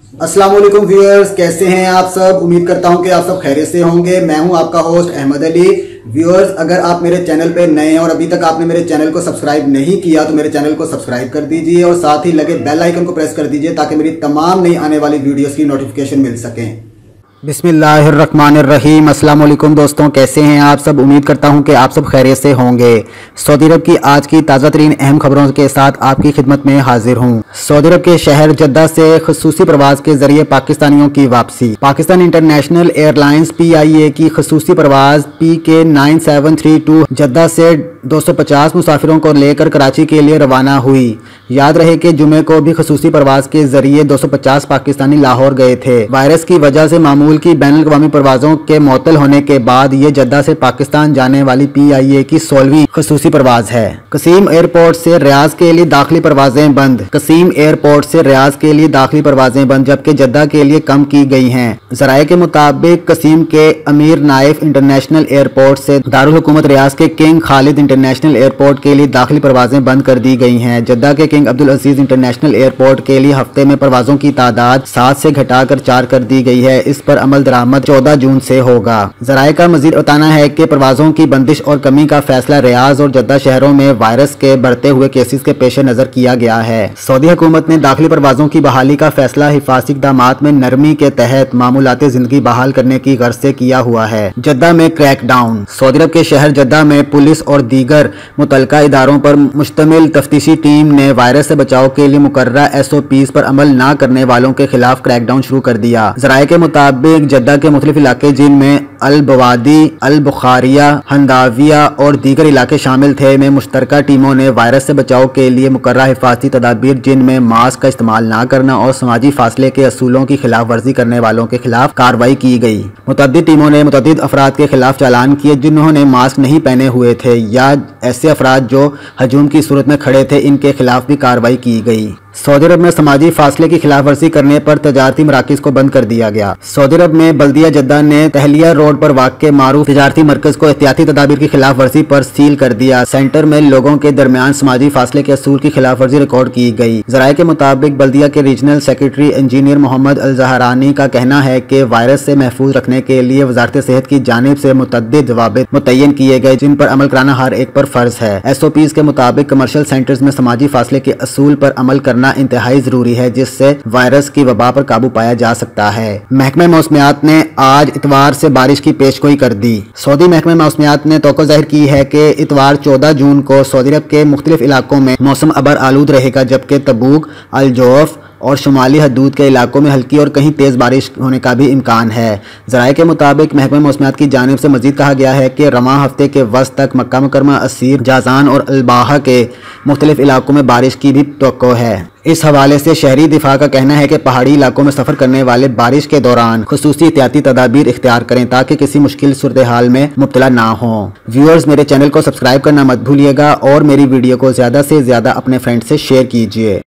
अस्सलाम वालेकुम व्यूअर्स, कैसे हैं आप सब। उम्मीद करता हूं कि आप सब खैरियत से होंगे। मैं हूं आपका होस्ट अहमद अली। व्यूअर्स, अगर आप मेरे चैनल पे नए हैं और अभी तक आपने मेरे चैनल को सब्सक्राइब नहीं किया तो मेरे चैनल को सब्सक्राइब कर दीजिए और साथ ही लगे बेल आइकन को प्रेस कर दीजिए ताकि मेरी तमाम नई आने वाली वीडियोस की नोटिफिकेशन मिल सकें। बिस्मिल्लाहिर्रहमानिर्रहीम। अस्सलाम वालेकुम दोस्तों, कैसे हैं आप सब। उम्मीद करता हूं कि आप सब खैरियत से होंगे। सऊदी अरब की आज की ताज़ा तरीन अहम खबरों के साथ आपकी खिदमत में हाजिर हूं। सऊदी अरब के शहर जद्दा से खसूसी प्रवास के जरिए पाकिस्तानियों की वापसी। पाकिस्तान इंटरनेशनल एयरलाइंस PIA की खसूसी प्रवास PK 9732 जद्दा से 250 मुसाफिरों को लेकर कराची के लिए रवाना हुई। याद रहे कि जुमे को भी खसूसी प्रवास के जरिए 250 पाकिस्तानी लाहौर गए थे। वायरस की वजह से मामूल की बैनुल अक़वामी परवाजों के मुअत्तल होने के बाद ये जद्दा से पाकिस्तान जाने वाली PIA की 16वीं खसूसी प्रवास है। कसीम एयरपोर्ट से रियाज के लिए दाखिली परवाजें बंद। कसीम एयरपोर्ट से रियाज के लिए दाखिली परवाजें बंद, जबकि जद्दा के लिए कम की गई हैं। ज़राए के मुताबिक कसीम के अमीर नाइफ इंटरनेशनल एयरपोर्ट से दारुल हुकूमत रियाज के किंग खालिद इंटरनेशनल एयरपोर्ट के लिए दाखिली परवाजें बंद कर दी गई हैं। जद्दा के King Abdul Aziz International Airport के लिए हफ्ते में परवाजों की तादाद 7 से घटाकर 4 कर दी गई है। इस पर अमल दरामद 14 जून से होगा। ज़राए का मजीद बताना है कि परवाजों की बंदिश और कमी का फैसला रियाज और जद्दा शहरों में वायरस के बढ़ते हुए केसेस के पेश नजर किया गया है। सऊदी हुकूमत ने दाखिली परवाजों की बहाली का फैसला हिफाजती इक़दामात में नरमी के तहत मामूलाती जिंदगी बहाल करने की गर्ज से किया हुआ है। जद्दा में क्रैकडाउन। सऊदी अरब के शहर जद्दा में पुलिस और दीगर मुतल्लिका इदारों पर मुश्तमिल तफ्तीशी टीम ने वायरस से बचाव के लिए मुकर्ररा SOPs पर अमल न करने वालों के खिलाफ क्रैकडाउन शुरू कर दिया। ज़राए के मुताबिक जद्दा के मुख्तलिफ इलाके जिनमें अल बवादी, अल बुखारिया, हंदाविया और दीगर इलाके शामिल थे में मुश्तरका टीमों ने वायरस से बचाव के लिए मुकर्ररा हिफाजती तदाबीर जिनमें मास्क का इस्तेमाल न करना और समाजी फासले के असूलों की खिलाफ वर्जी करने वालों के खिलाफ कार्रवाई की गई। मुतअद्दिद टीमों ने मुतअद्दिद अफराद के खिलाफ चालान किए जिन्होंने मास्क नहीं पहने हुए थे या ऐसे अफराद जो हजूम की सूरत में खड़े थे, इनके खिलाफ भी कार्रवाई की गई। सऊदी अरब में समाजी फासले की खिलाफ वर्जी करने पर तजारती मराकज को बंद कर दिया गया। सऊदी अरब में बल्दिया जद्दा ने तहलिया रोड पर वाक़े मारूफ तजारती मरकज को एहतियाती तदाबीर की खिलाफ वर्जी पर सील कर दिया। सेंटर में लोगों के दरमियान समाजी फासले के असूल की खिलाफ वर्जी रिकॉर्ड की गई। ज़राए के मुताबिक बल्दिया के regional secretary engineer Mohammed Al Zahrani का कहना है कि वायरस से महफूज रखने के लिए वजारत सेहत की जानिब से मुतअद्दिद ज़वाबित मुतय्यन किए गए जिन पर अमल कराना हर एक पर फर्ज है। SOPs के मुताबिक कमर्शियल सेंटर्स में समाजी फासले के असूल पर अमल करना इंतहाई जरूरी है जिससे वायरस की वबा पर काबू पाया जा सकता है। महकमे मौसमियात ने आज इतवार से बारिश की पेशगोई कर दी। सऊदी महकमे मौसमियात ने तवक्को जाहिर की है कि इतवार 14 जून को सऊदी अरब के मुख्तलिफ इलाकों में मौसम अबर आलूद रहेगा, जबकि तबूक, अल जोफ और शुमाली हदूद के इलाकों में हल्की और कहीं तेज़ बारिश होने का भी इम्कान है। ज़राए के मुताबिक महकमा मौसमियात की जानिब से मजीद कहा गया है कि रवां हफ्ते के वस्त तक मक्का मुकरमा, असीर, जाजान और अल्बाहा के मुख्तलिफ इलाकों में बारिश की भी तवक्को है। इस हवाले से शहरी दिफा का कहना है कि पहाड़ी इलाकों में सफ़र करने वाले बारिश के दौरान खुसूसी एहतियाती तदाबीर इख्तियार करें ताकि किसी मुश्किल सूरत हाल में मुब्तला ना हो। व्यूअर्स, मेरे चैनल को सब्सक्राइब करना मत भूलिएगा और मेरी वीडियो को ज़्यादा से ज़्यादा अपने फ्रेंड से शेयर कीजिए।